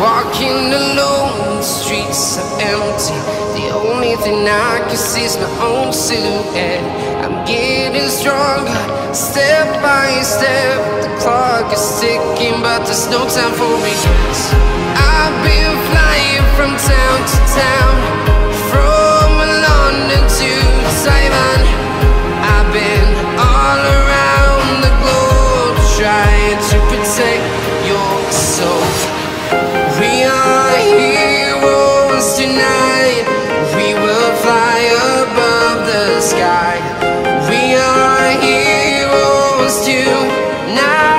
Walking alone, the streets are empty. The only thing I can see is my own silhouette. I'm getting stronger, step by step. The clock is ticking, but there's no time for regrets. I've been flying from town to town, from London to Taiwan. I've been all around the globe, trying to protect your soul. We are heroes tonight. We will fly above the sky. We are heroes tonight.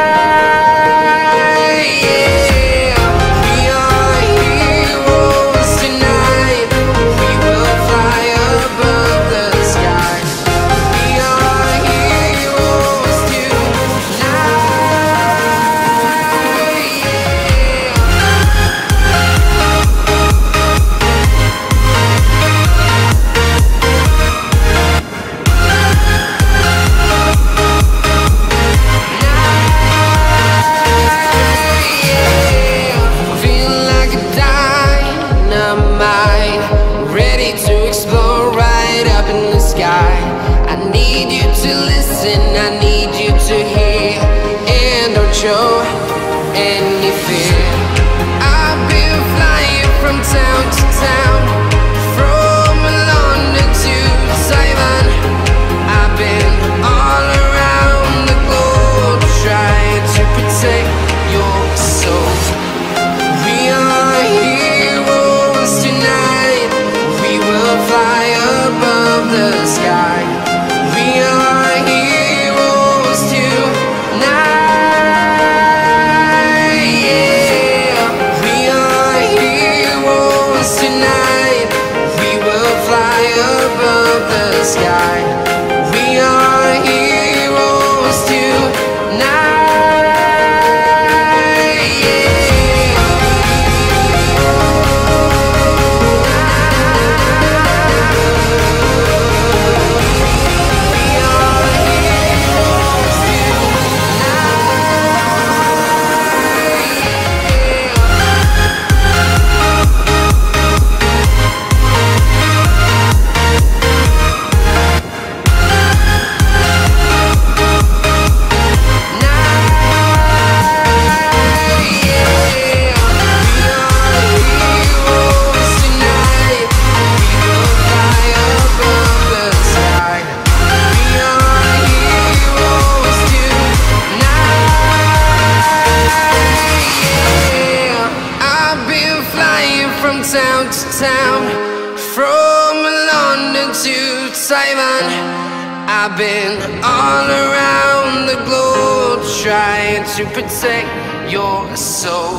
Yeah. We are heroes tonight. We will fly above the sky. We are heroes tonight. I need you to hear and don't show any fear. I've been flying from town to town, from London to Taiwan. I've been all around the globe, trying to protect your soul. We are heroes tonight. We will fly above the sky. We are heroes tonight. Yeah. We are heroes tonight. We will fly above the sky. We are heroes tonight. From town to town, from London to Taiwan. I've been all around the globe, trying to protect your soul.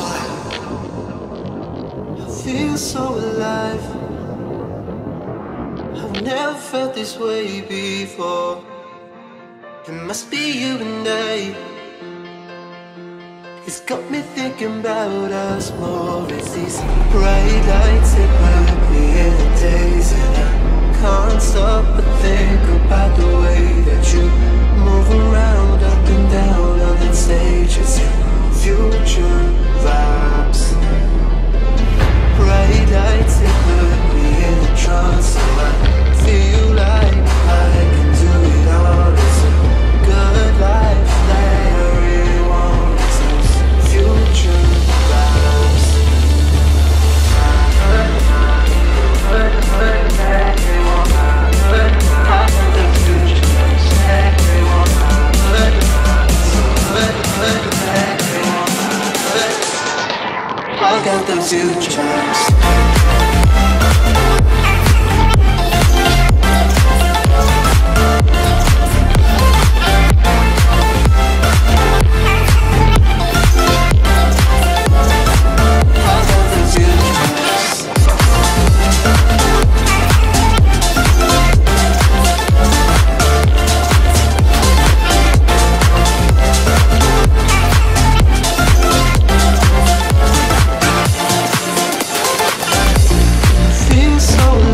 I feel so alive. I've never felt this way before. It must be you and I. It's got me thinking about us more. It's these bright lights that put me in a daze, and I can't stop but think about the way that you move around, up and down on that stage. It's your future vibes. Bright lights that put me in a trance, so I feel like I can do it all. It's a good life that I really want. Future vibes. I got the future. So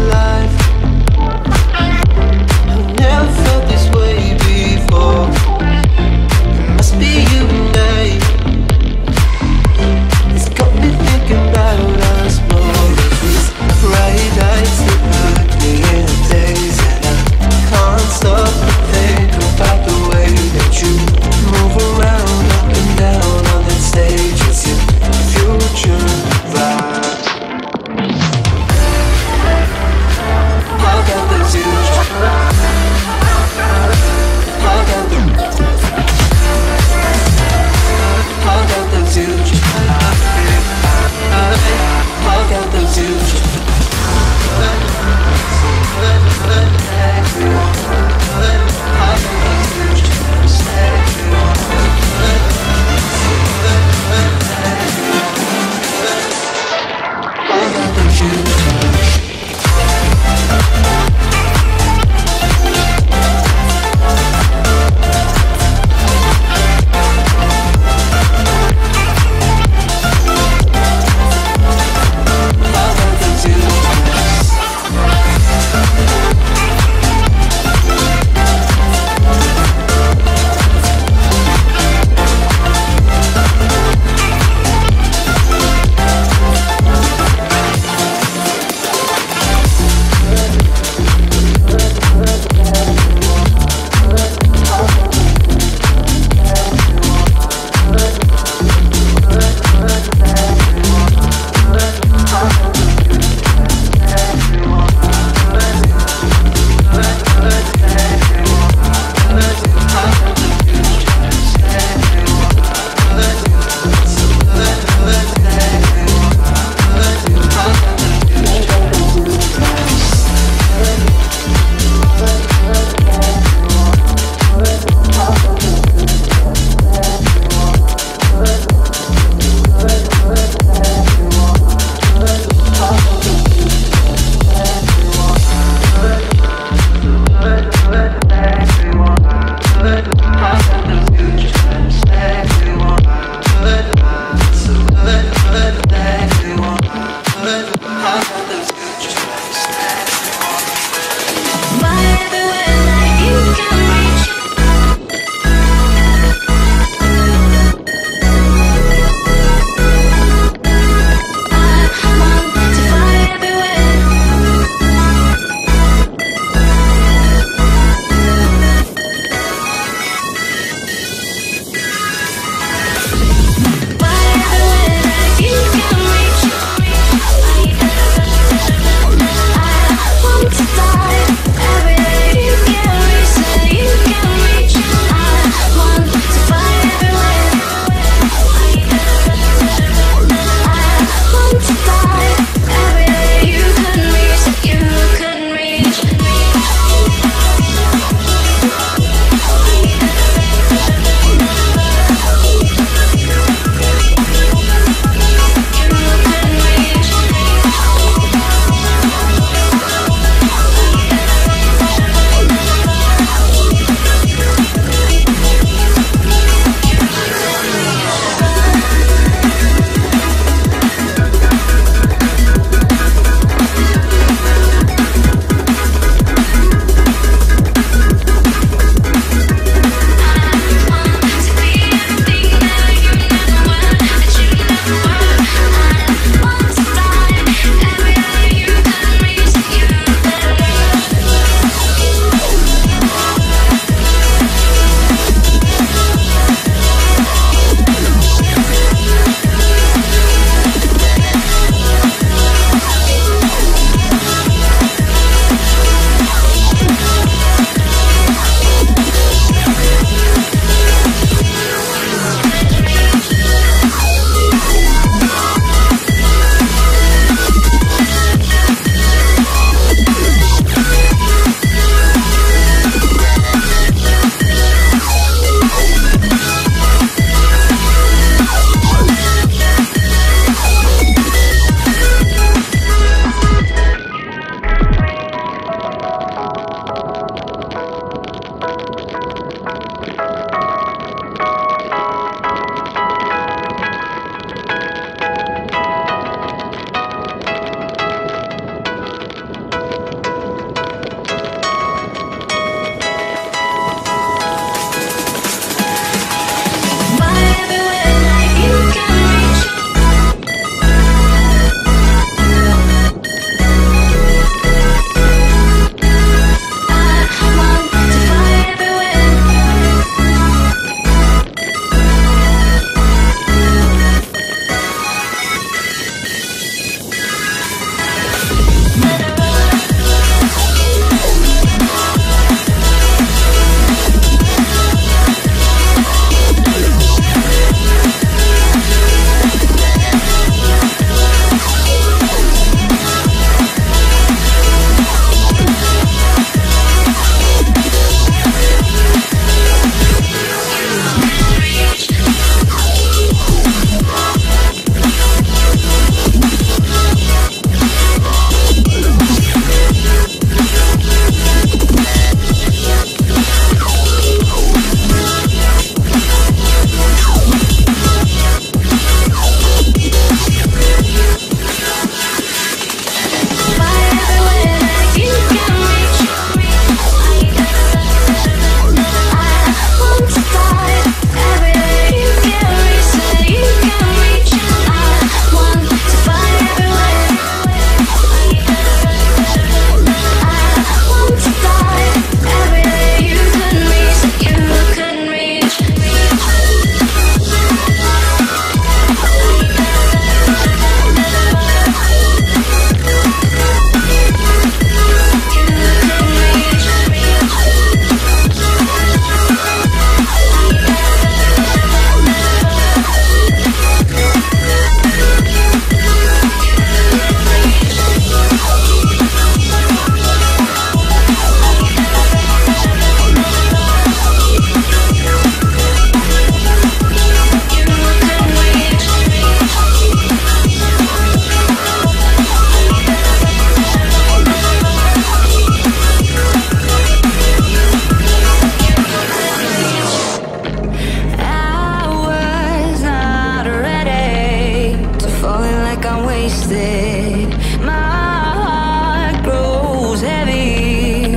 I'm wasted. My heart grows heavy.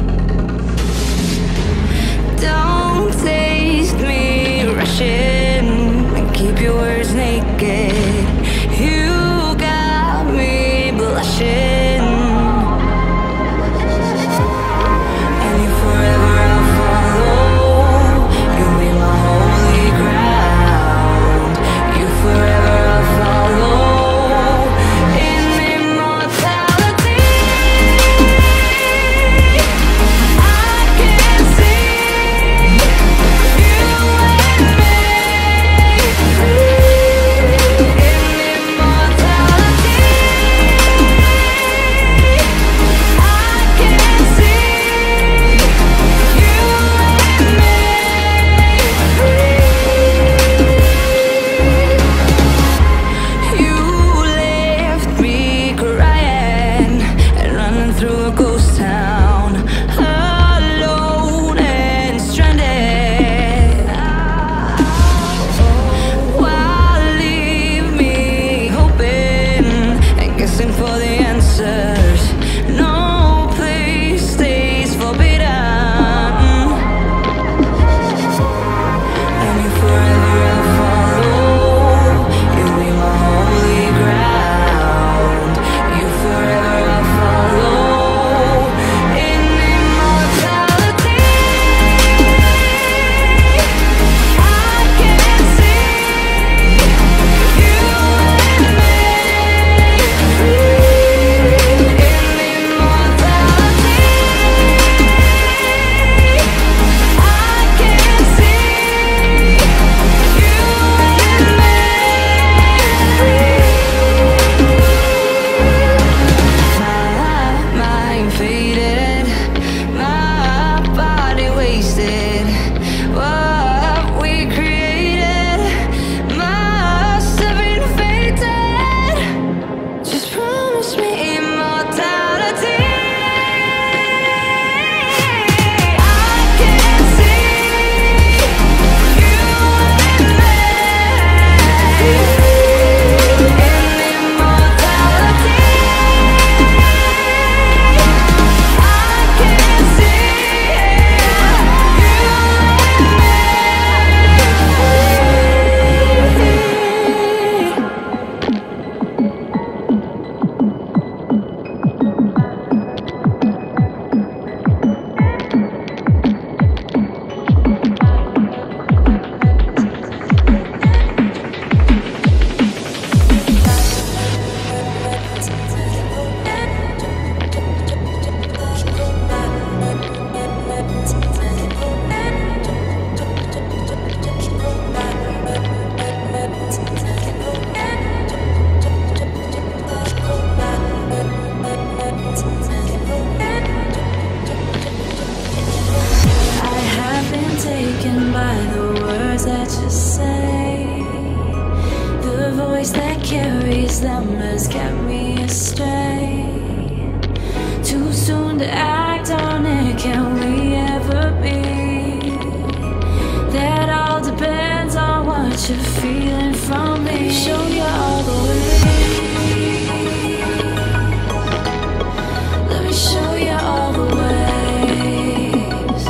Don't taste me rushing and keep your words naked. You got me blushing. And you forever I'll follow. You'll be my holy ground. You forever I'll follow. In immortality, I can see you and me. In immortality, I can see you and me. You left me crying and running through a ghost town, alone and stranded. Why leave me hoping and guessing for the answers? No place stays forbidden. And you forever I'll follow. You'll be my holy ground. You forever I'll follow. In immortality, I can see you and me. In immortality, I can see you and me. My mind faded, my body wasted. What we created must have been fated. Just promise me immortality. I can see you and me. In immortality, I can see you I have been taken by the words that you say. The voice that carries them has kept me astray. Too soon to act on it, can we ever be? That all depends on what you're feeling from me. Let me show you all the way. Let me show you all the ways.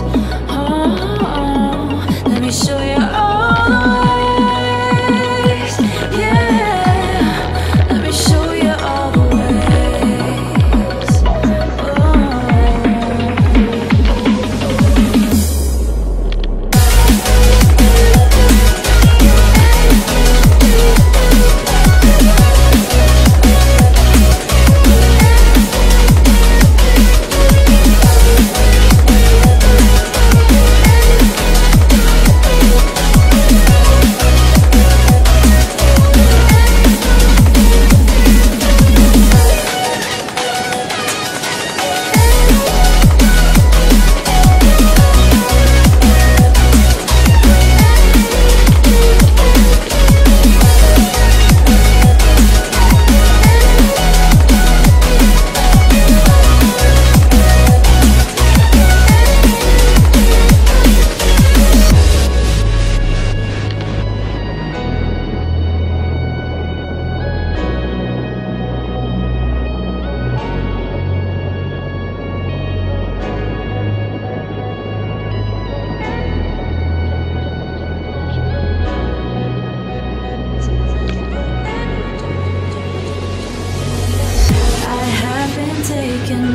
Oh, let me show you all the ways. Yeah, let me show you all the ways. Oh.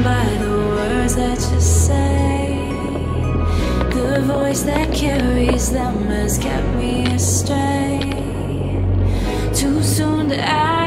by the words that you say. The voice that carries them has kept me astray. Too soon to act.